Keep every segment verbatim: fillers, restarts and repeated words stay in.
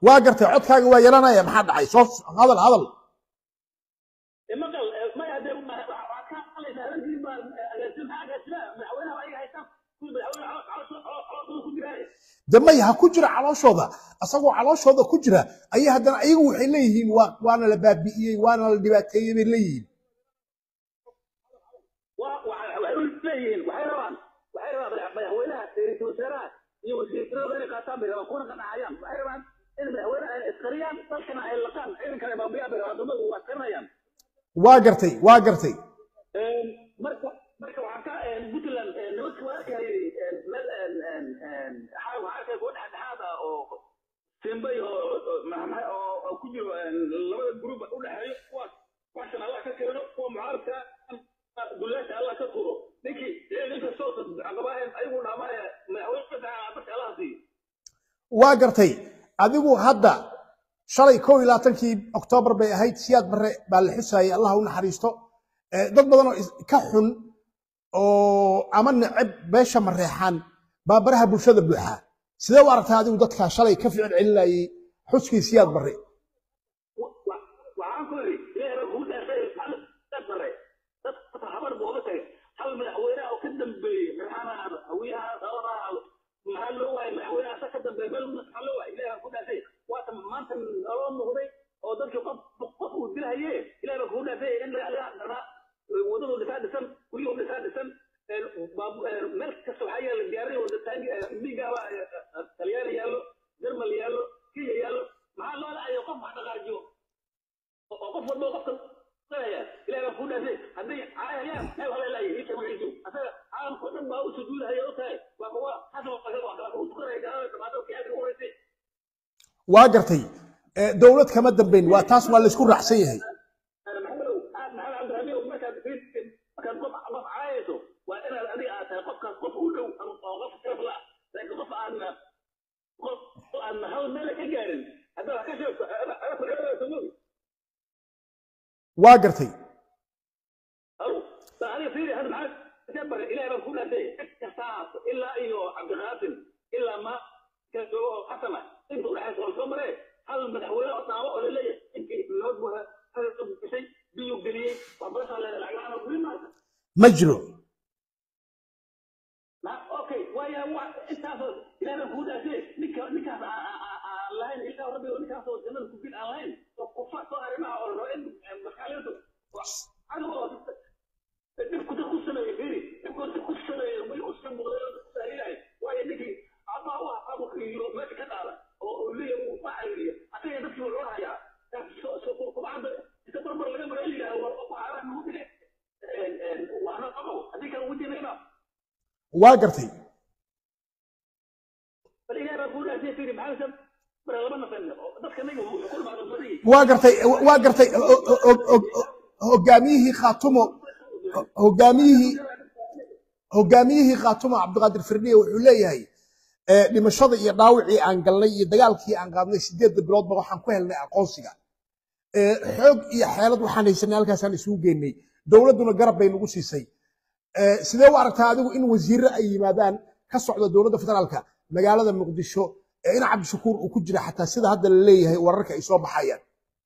waa gartay codkaaga waa yeelanaya maxaa dhacay soo hadal hadal damay ha ku jira calooshooda asagoo calooshooda ku jira ayay haddana ayagu waxay leeyihiin waana la baabi'iyey waana la dhibaateeyey bay leeyihiin waa gartay waa gartay waa gartay adigu hadda shalay kow iyo labaatankii Oktoobar bay ahayd siyaad bare baa la xusayay Allah u naxariisto dad badan oo ka xun oo ama neceb beesha mareexan baa baraha bulshada buuxa sidee u aragtaa adigu dadka shalay ka ficil celinayay xuskii siyaad bare waa gartay dawlad kama dambeyn waa taas waa la isku raacsan yahay waa gartay ما جرو اوكي ويا انت لا نقول اساس نك نك الله الا ربي ونك صوت انا كنت الاين وقفت ارمى او ان مخالفته انا كنت خصنا يفيري كنت خصنا ويقسم بالله ويا نكي اما هو ابو كيلو ما كذا ولي وفاعل لي حتى يدخل ورايا سوق بعض تتبرر لما لي وقع انه waa gartay waa gartay waa gartay hogaamiyihii khaatumo hogaamiyihii hogaamiyihii khaatumo Cabdiqaadir Firdhiye wuxuu leeyahay dhimashada iyo dhaawacii aan galnay iyo dagaalkii aan qaadnay sideed bilood ba waxaan ku helnay aqoonsiga xoog iyo xeelad waxaan haysanay halkaas aan isugu geynay dawladuna garab bay nagu siisay sidee u aragtaa adigu in wasiirro ay yimaadaan ka socda dawladda federaalka magaalada Muqdisho ee in Cabdishakuur uu ku jira xataa sida hadda la leeyahay wararka ay soo baxayaan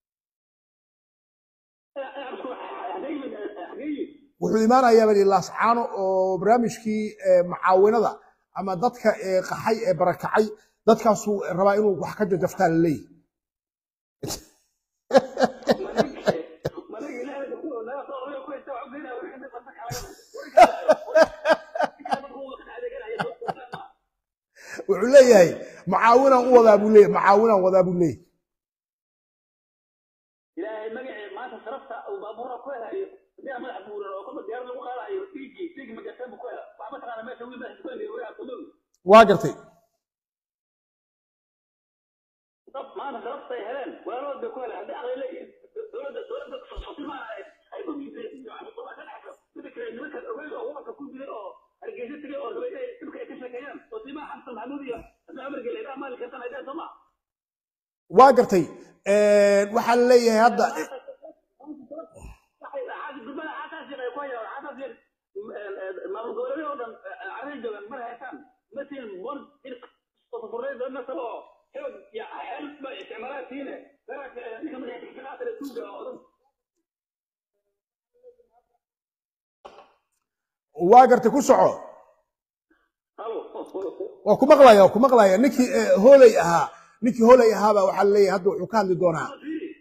wuxuu imaanayaa bari laascaano oo barnaamijkii macaawinada ama dadka qaxay ee barakacay dadkaasuu rabaa inuu wax ka jajaftaa la leeyahay wuxuu leeyahay macaawinaan u wadaa buu leeyahay macaawinaan wadaa buu leeyahay ilaahay magacii maanta sharafta uu baabuura ku helayo diyaar madax buuran oo kuma diyaar lagu qaadayo tiigi tiigi magacii ku hela waxa ma taqaana meesha wiil baa ku leeyahay waa gartay maanta sharafta ay heleen walaalooda ku hela hadii aqay leeyahay dawladda dawladda fatima ay ku diiday sida kale nimanka ogeey oo waxa ku jiray oo hargeysa tagay oo dawladda dibka ay ka shaqeeyaan oo timaa xasan maxamuud iyo amar galay maalka tan ay dhamma waa gartay ee waxa la leeyahay hadda واقرت كوسعو وكو مقلايا وكو مقلايا نكي هولي اها نكي هولي اها با waxa leeyahay hadda wuxuu ka hadli doonaa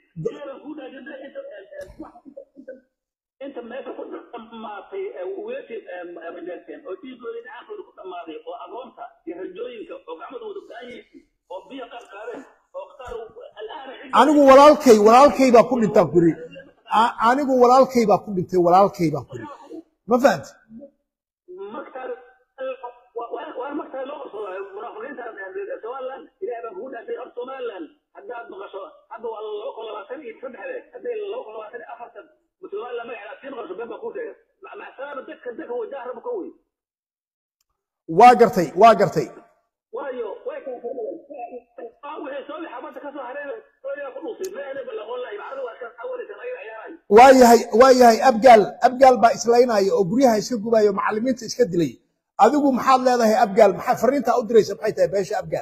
انت ما كنت ما في ويتي مجالسين او تي دوري عاقل كنت ما في او اغونتا يهجوينك او غعمدودا داي او بيا قرقارين او اختاروا الان anigu walaalkay walaalkay baa ku dhintaa guri anigu walaalkay baa ku dhintay walaalkay baa guri ma fahanti مكتر وانا مكتر لو منافقين سوالا الى ابن هودا في ارض سومالان حتى بقشو حتى والله كل سنه يتفتح حتى لو كل سنه افرت بسومال لما على تنغر باب قوته مع سبب دك دك هو دهر بقوي واقرتي واقرتي وايو ويكون او هي سوي حبتك سو حرير سوي قلوصي ما انا بلا والله يعرضوا عشان اول سنه عيال waayahay waayahay abgaal abgaal baa islaynaayo oo guryaha iska gubayo macallimiinta iska dilay adigu maxaad leedahay abgaal maxaa fariinta u diraysa maxay tahay beesha abgaal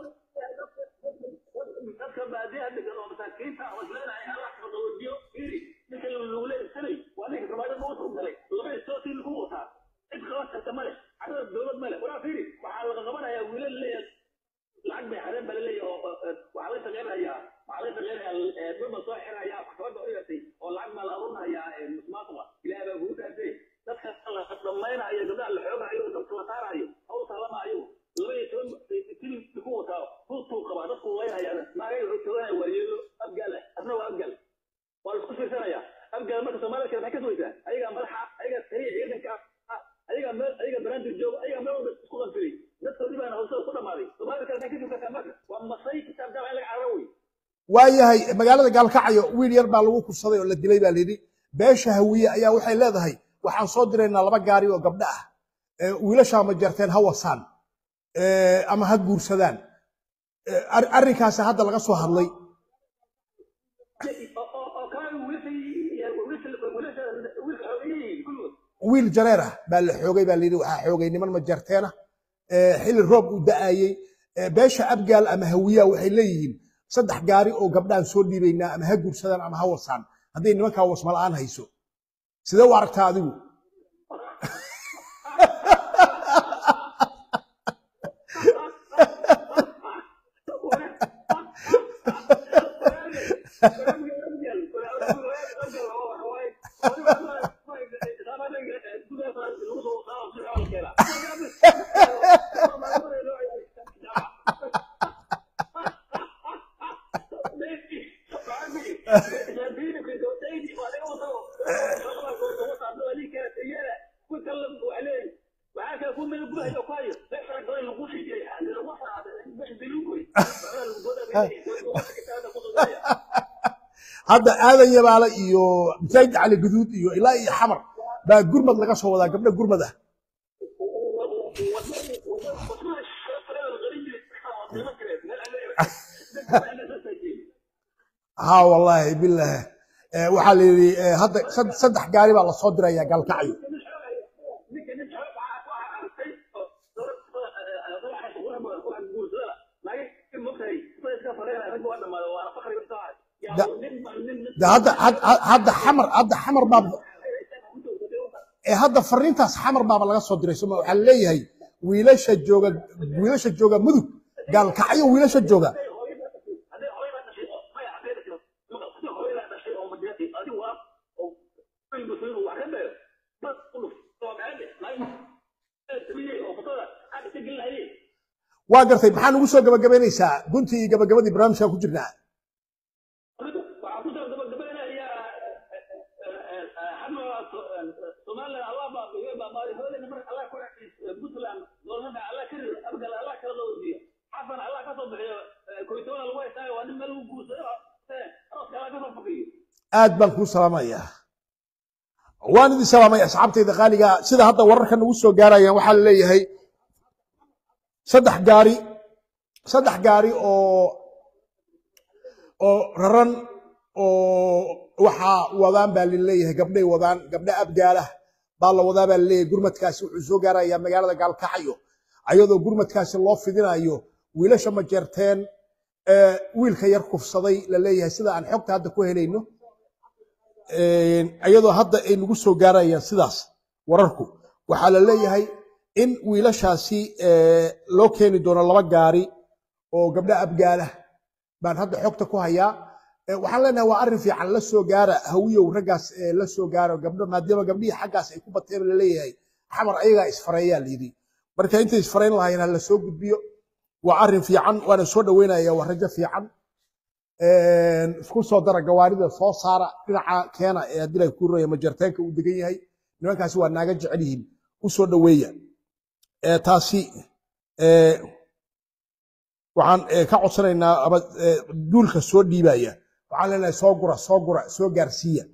waayahay magaalada gaalkacyo wiil yar baa lagu kursaday oo la dilay baa leeyahay beesha hawiye ayaa waxay leedahay waxaan soo direynaa laba gaari oo gabdha ah ee wiilasha ma jarteen hawasaan ee ama ha guursadaan arrinkaas hadda laga soo hadlay wiil jareera baa la xoogay baa leeyahay waxa xoogay niman ma jarteena ee xilli roob u da'ayay beesha abgaal ama hawiya waxay leeyihiin saddex gaari oo gabdhaan soo dhiibaynaa ama ha guursadaan ama ha wasaan hadday nimankaa wasma la'aan hayso sidee u aragtaa adigu hadda aadan yabaala iyo zayd cali guduud iyo ilaa iyo xamar baa gurmad laga soo wadaa gabdha gurmad ah ها والله بالله waxaa la yiri hadda saddex gaari baa la soo diraya galkacyo ده هذا هذا حمر هذا حمر باب هذا فرينتاس حمر باب laga soo diray soo waxa leeyahay wiilasha jooga wiilasha jooga mudug galkacyo wiilasha jooga waa gartay maxaan ugu soo gabagabeynaysaa guntii iyo gabagabadii barnaamijka ku jirnaa aad baan kuu salaamayaa waan idin salaamaya asxaabtayda qaaliga sida hadda wararka nagu soo gaarayaan waxaa la leeyahay saddex gaari saddex gaari oo oo raran oo waxa wadaan baa la leeyahay gabdhay wadaan gabdha abgaalah baa la wadaa baa la leeyahay gurmadkaasi wuxuu soo gaarayaa magaalada gaalkacyo ayadoo gurmadkaasi loo fidinayo wiilasha ma jeerteen ee wiilka yar kufsaday la leeyahay sida aan xogta hadda ku helayno ee ayadoo hadda ay nagu soo gaarayaan sidaas wararku waxaa la leeyahay in wiilashaasi loo keeni doono laba gaari oo gabdha abgaala baan hadda xogta ku hayaa waxaan leenahay waa arrin fiican la soo gaara hawiyow raggaas la soo gaaro gabdho maadaama gabdhihii xaggaas ay ku bateen la leeyahay xamar ayagaa isfareeyaa layidhi marka intay isfarayn lahaayeen ha la soo gudbiyo waa arrin fiican waana soo dhaweynaya waa rajo fiican isku soo dara gawaarida soo saara dhinaca keena ee haddii ay ku roya majarteenka uu degan yahay nimankaasi waa naaga jecel yihiin u soo dhaweeya taasi waxaan ka codsanaynaa duulka soo dhiibaya waxaan leenahay soo gura soo gura soo gaarsiiya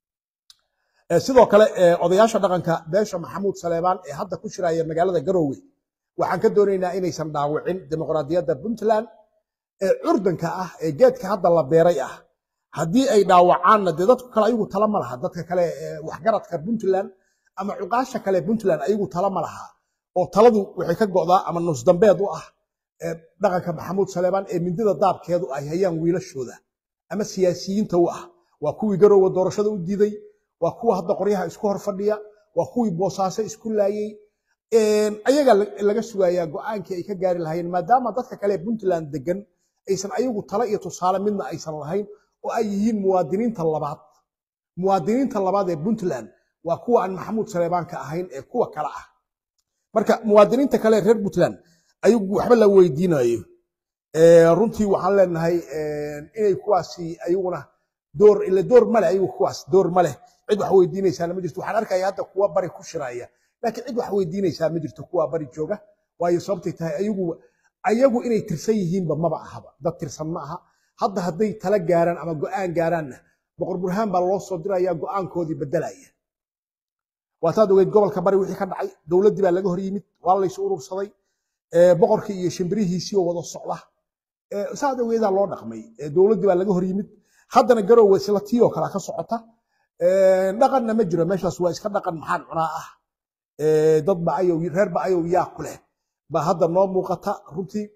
sidoo kale odayaasha dhaqanka beesha maxamuud saleebaan ee hadda ku shiraya magaalada Garowe waxaan ka doonaynaa inaysan dhaawicin dimuqraadiyadda Puntland ee curdanka ah ee geedka hadda la beeray ah haddii ay dhaawacaanna dee dadku kale ayagu tala ma laha dadka kale waxgaradka Puntland ama cuqaasha kale Puntland ayagu tala ma laha oo taladu waxay ka go'daa ama nus dambeed u ah dhaqanka maxamuud saleebaan ee mindida daabkeedu ay hayaan wiilashooda ama siyaasiyiinta u ah waa kuwii Garowe doorashada u diiday waa kuwa hadda qoryaha isku hor fadhiya waa kuwii boosaaso isku laayay ayaga laga sugayaa go'aankii ay ka gaari lahaayeen maadaama dadka kale Puntland degan aysan ayagu tala iyo tusaale midna aysan lahayn oo ay yihiin muwaadiniinta labaad muwaadiniinta labaad ee Puntland waa kuwa aan maxamuud saleebaan ka ahayn ee kuwa kale ah marka muwaadiniinta kale reer Puntland ayagu waxba la weydiinayo ee runtii waxaan leenahay inay kuwaasi ayaguna door ila door male ayagu kuwaas door male cid wax weydiinaysaa ma jirto waxaan arkayaa hadda kuwa bari ku shiraya laakiin cid wax weydiinaysaa ma jirto kuwa bari jooga waayo sababtay tahay ayagu ayagu inay tirsan yihiinba maba ahaba dad tirsan ma aha hadda hadday tala gaaraan ama go'aan gaaraanna boqor burhaan baa loo soo dirayaa go'aankoodii bedelaya waataad ogeyd gobolka bari wixii ka dhacay dowladdii baa laga hor yimid waa la isu urursaday boqorkii iyo shimbirihiisii oo wada socda saad ogeedaa loo dhaqmay dowladdii baa laga hor yimid haddana Garowe isla tii oo kale ka socota dhaqanna ma jiro meeshaas waa iska dhaqan maxaan cunaa ah dad ba ayow reer ba ayow yaa ku leh ba hadda noo muuqata runtii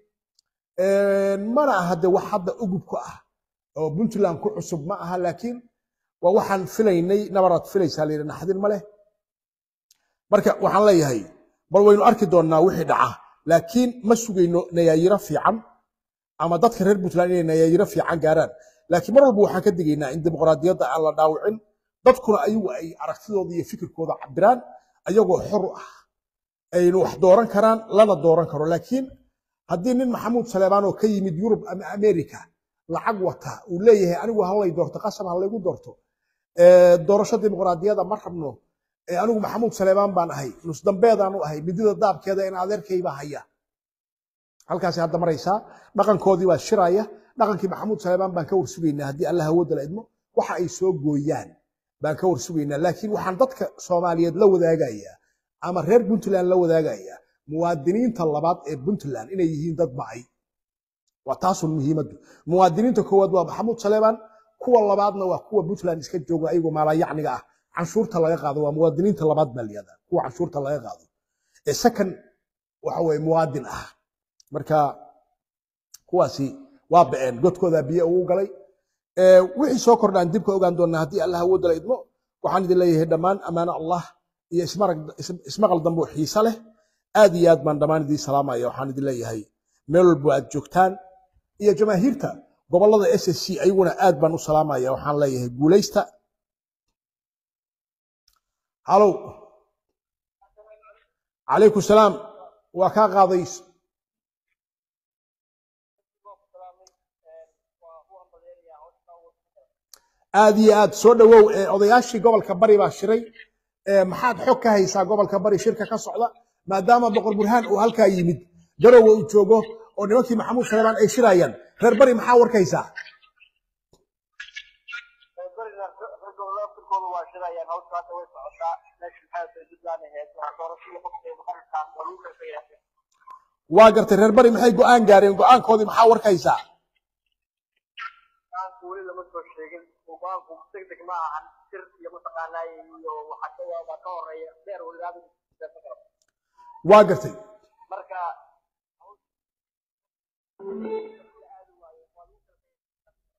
mana aha de wax hadda ugub ku ah oo Puntland ku cusub ma aha laakiin waa waxaan filaynay nabarad filaysaa leeyahay naxdin ma leh marka waxaan leeyahay bal waynu arki doonaa wixii dhaca laakiin ma sugayno nayaayiro fiican ama dadka reer Puntland inay nayaayiro fiican gaaraan laakiin mar walba waxaan ka digaynaa in dimuqraadiyadda aan la dhaawicin dadkuna ayagu ay aragtidooda iyo fikirkooda cabiraan ayagoo xor ah aynu wax dooran karaan lana dooran karo laakiin haddii nin maxamuud saleebaan oo ka yimid Yurub ama America lacag wata uu leeyahay anigu halay doorto qasab halaygu doorto ee doorasho dimuqraadiyadda ma rabno ee anigu maxamuud saleebaan baan ahay nus dambeedaan u ahay midida daabkeeda in adeerkayba haya halkaas hadda maraysa dhaqankoodii waa shiraya dhaqankii maxamuud saleebaan baan ka warsugaynaa haddii Allah awood la idmo waxa ay soo gooyaan baan ka warsugaynaa laakiin waxaan dadka Soomaaliyeed la wadaagayaa ama reer Puntland la wadaagayaa muwaadiniinta labaad ee Puntland inay yihiin dad bacay waa taas muhiimadu muwaadiniinta koowaad waa maxamuud saleebaan kuwa labaadna waa kuwa Puntland iska jooga ayagoo maala yacniga ah canshuurta laga qaado waa muwaadiniinta labaad baliyada kuwa canshuurta laga qaado ee sakan waxa way muwaadin ah marka kuwaasi waa been godkooda biyo ugu galay ee wixii soo kordhaan dib ka ogaan doonaa haddii Allah awood la idmo waxaan idin leeyahay dhamaan amaana Allah iyo ismarag ismaqal dambo xiisa leh aad iyo aad baan dhamaan idin salaamaya waxaan idin leeyahay meel walba aad joogtaan iyo jamaahiirta gobolada S S C ayaguna aad baan u salaamaya waxaan leeyahay guuleysta halo alaykum salaam waa ka qaadays aad iyo aad soo dhawow odayaashii gobolka bari baa shiray maxaad xog ka haysaa gobolka bari shirka ka socda maadaama boqor burhaan uu halkaa yimid Garowe uu joogo oo nimankii maxamuud saleebaan ay shirayaan reer bari maxaa warkaysaa waa gartay reer bari maxay go'aan gaareen go'aankoodii maxaa warkaysaa waa gartay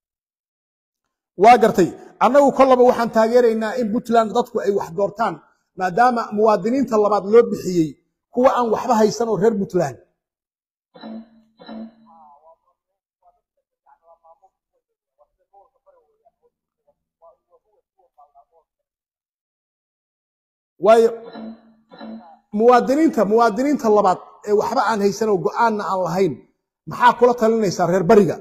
waa gartay annagu kollaba waxaan taageeraynaa in Puntland dadku ay wax doortaan maadaama muwaadiniinta labaad loo bixiyey kuwa aan waxba haysan oo reer Puntland waayo muwaadiniinta muwaadiniinta labaad ee waxba aan haysan oo go'aanna aan lahayn maxaa kula talinaysaa reer bariga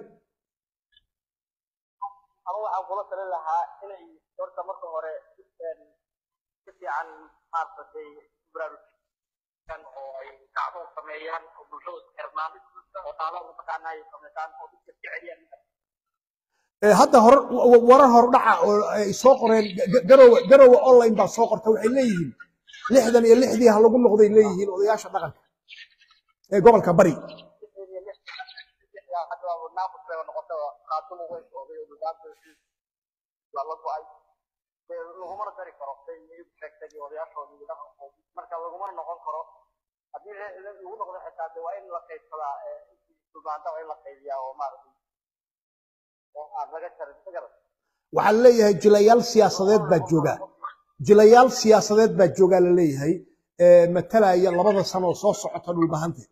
ama waxaan kula talin lahaa inay horta marka hore si fiican maaragtay baraarujin oo ay kacdoon sameeyaan oo bulshada xirmaan oo taalaha mataqaanaa ay sameeyaan oo dadka jeceliyaan hadda hor warar hor dhaca oo ay soo qoreen garowe garowe online baa soo qortay waxay leeyihiin lixdan iyo lixdii ha lagu noqday leeyihiin odayaasha dhaqanka ee gobolka bari lagumana dari karo sheegtay odayaashoodii dhaqankoodii marka lagumana noqon karo haddii lagu noqdo xitaa de waa in la qaybsadaa subaanta waa in la qaybiyaa oo maaragtay oo aan laga jarin sigaras waxaa leeyahay jilayaal siyaasadeed baa jooga jilayaal siyaasadeed baa jooga la leeyahay ee matalaya labada sano oo soo socota dhulbahante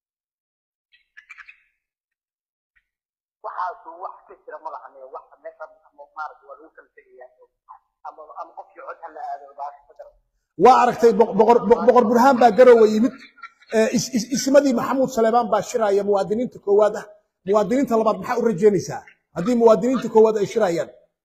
waxaas wax ka jira malahan wax meesha maaragtay waa lagu kala tegayaa ama ama qofkii cod hala aado baashada waa aragtay boqor boqor burhaan baa garowe yimid ismadii maxamuud saleebaan baa shiraya muwaadiniinta koowaad ah muwaadiniinta labaad maxaa u rajeynaysaa haddii muwaadiniinta koowaad ay shirayaan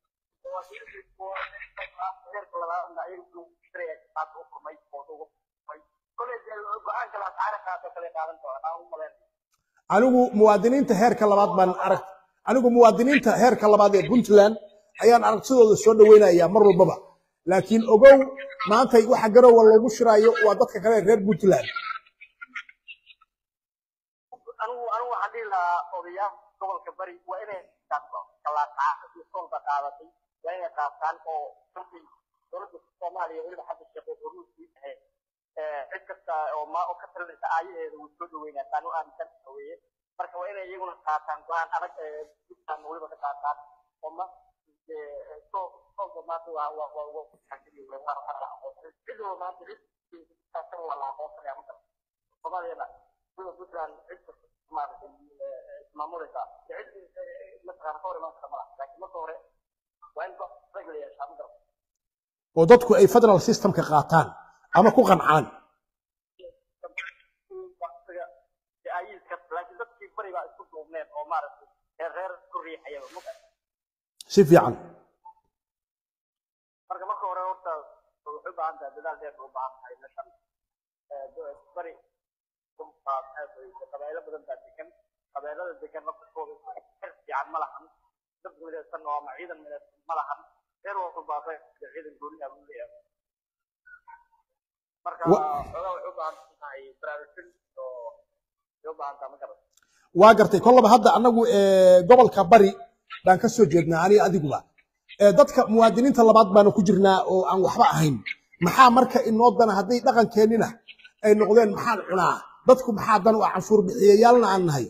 anigu muwaadiniinta heerka labaad baan arag anigu muwaadiniinta heerka labaad ee Puntland ayaan aragtidooda soo dhaweynaya mar walbaba laakiin ogow maanta waxa garowe loogu shiraayo waa dadka kale reer Puntland anigu anigu waxaan dhihi lahaa odayaal gobolka bari waa inay kala taacad iyo solba qaadatay waa inay qaataan oo dowladda Soomaaliya weliba hadda shaqo uruusii tahay cid kasta oo ma oo ka talinaysa aayaheeda uu soo dhaweynaa taanu aan ka dhaweeyay marka waa inay iyaguna qaataan go'aan adag ee dadkan weliba ka qaataan oo ma so so ma waa waa waa waa xaqiiqi waa waa sidoo ma dirid taasoo wala oo kale ama Soomaaliya sida Puntland cid ma maamulka cid مثلا hore ma kama laakiin marka hore waa in ba regular shaamada oo dadku ay federal system ka qaataan ama ku qancaan laakiin dadkii bariga isku duubneen oo maaragtay reer ku riixaya si fiican marka marka hore horta wuxuu baahan tahay dadaal dheer u baahan tahay meeshan bari qabaaylo badan baa degan qabaylada degan nafkooda fiican ma lahan dad midaysan oo ama ciidan midaysan ma lahan reer walba baaqay ciidan gooni ah buu leeyahay marka xogaa wuxuu baahan tahay baraarujin oo u baahan tahay marka waa gartay kollaba hadda anagu gobolka bari baan ka soo jeednaa ani adiguba dadka muwaadiniinta labaad baan ku jirnaa oo aan waxba ahayn maxaa marka inoo dana haday dhaqankeenina ay noqdeen maxaan cunaa dadku maxaa dan u canshuur bixiyayaalna aan nahay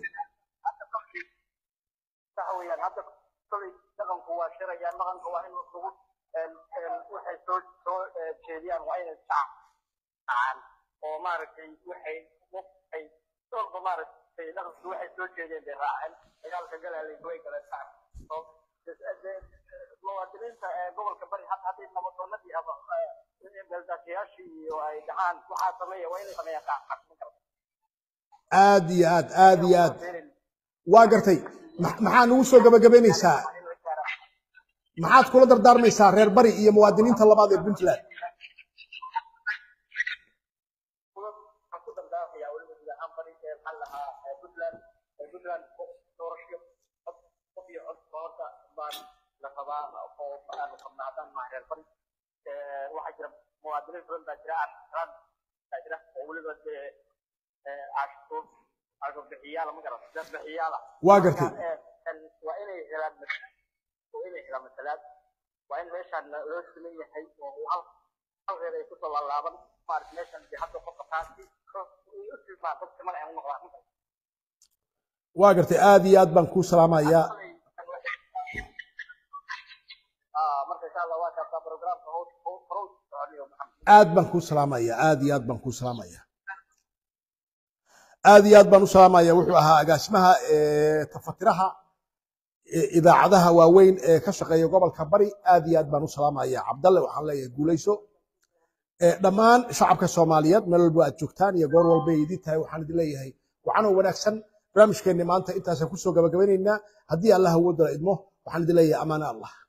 saxawiyaan hadda kulli dhaqanku waa shiraya dhaqanku waa in lagu waxay soo soo jeediyaan waa in saacaan oo maaragtay waxay waxay soo maaragtay dhaqanku waxay soo jeediyeen bay raaceen dagaalka galaalay way kala saar oo muwaadiniinta gobolka bari hadda hadii nabadoonadii ama daldakiyaashii iyo ay dhaxaan waxaa sameeya waa inay sameeyaan qaab aad iyo aad aad iyo aad waa gartay maxaa nagu soo gabagabaynaysaa maxaad kula dardaarmaysaa reer bari iyo muwaadiniinta labaad ee Puntland waxaa jira muwaadiniin badan baa jira aan baa jira oo weliba cashuur cashuur bixiyaala ma garan dad bixiyaala waa gartay waa inay helaan waa inay helaan masalaad waa in meeshaan loo siman yahay oo hal hal reer ay ku soo laalaaban maark meeshaan bi hadda qofka taasi u simaa dadka ma ay noqdaan waa gartay aad iyo aad baan ku salaamayaa ah marka insha Allah waa kaasa programka hoos hoos soconiyo maxamed aad baan ku salaamaya aad iyo aad baan ku salaamaya aad iyo aad baan u salaamaya wuxuu ahaa agaasimaha tafatiraha idaacadaha waaweyn ee ka shaqeeya gobolka bari aad iyo aad baan u salaamaya cabdalle waxaan leeyahay guulayso dhammaan shacabka Soomaaliyeed meel walba aad joogtaan iyo goor walba ay idin tahay waxaan idin leeyahay waxaan wanaagsan barnaamijkeena maanta intaas ku soo gabagabaynaynaa haddii Allah uu wada idmo waxaan idin leeyahay amaana Allah